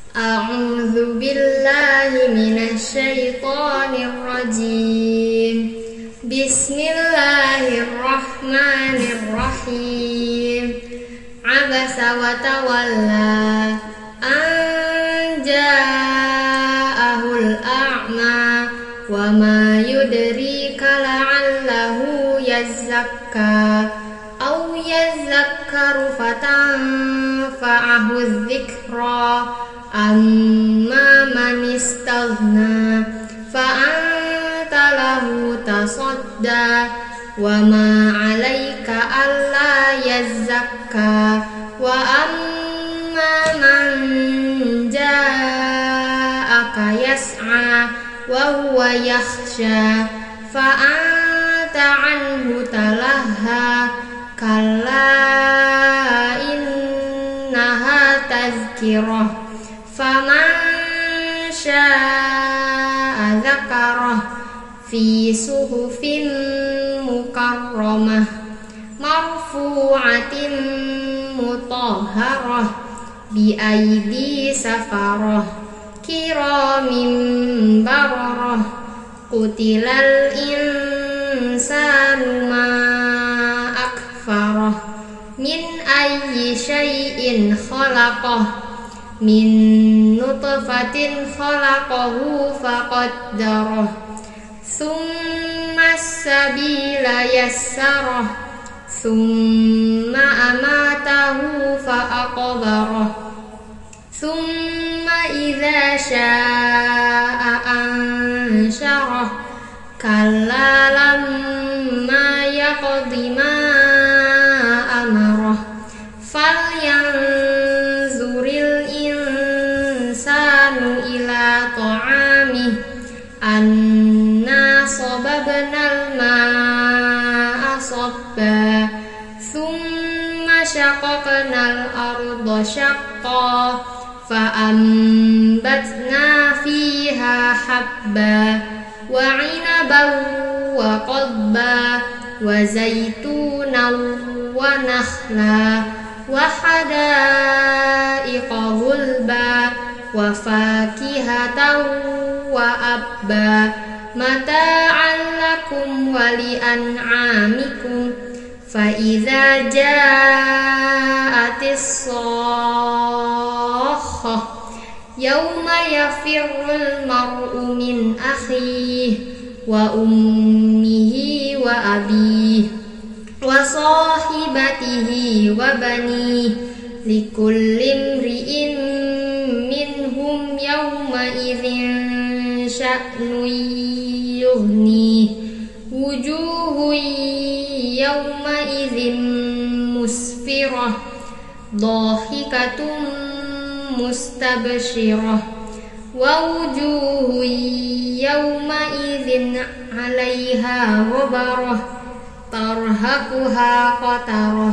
A'udzu billahi minasyaitonir rajim. Bismillahirrahmanirrahim. Abasa wa tawalla an ja'ahul a'ma wa ma yudrika la'allahu yazzakka aw yazzakkaru fatanfa'ahu dzikra. Amma man istaghna fa'anta lahu tasadda wa ma 'alaika alla yazzakka wa amma man ja'aka yas'a wa huwa yakhsha fa'anta 'anhu talahha kalla innaha tazkirah faman syaa'a dzakarah fi suhufin mukarramah marfu'atin mutahharah bi aidi safarah kiramin bararah qutilal insanu ma akfarah min ayyi syai'in khalaqah min nutfatin khalaqahu faqaddarah summa sabila yassarah summa amatahu faqabarah summa idza syaa'a ansyarah kalla lamma yaqdi ma amarah falyanzuril ila ta'amih anna sababnal ma'a sabba thumma shaqaqnal arda shaqqa fa'ambatna fiha habba wa 'inaban wa qadba wa zaitunan wa nakhla wa hadaiqa ghulba wa fakihatan wa abba mata'an lakum wa li'an'amikum fa idza ja'atis sakhah yawma yafirrul mar'u min akhihi wa ummihi wa abihi wa sahibatihi wa banihi likulli imri'in minhum yawma idzin sya'nun yughni wujuhun yawma idzin musfirah dhahikatun mustabshirah wa wujuhun yawma idzin 'alaiha ghabarah tarhaquha qatarah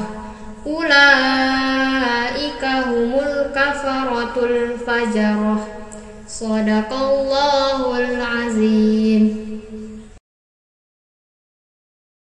ulaika humul kafaratul fajarah. Shadaqallahul azim.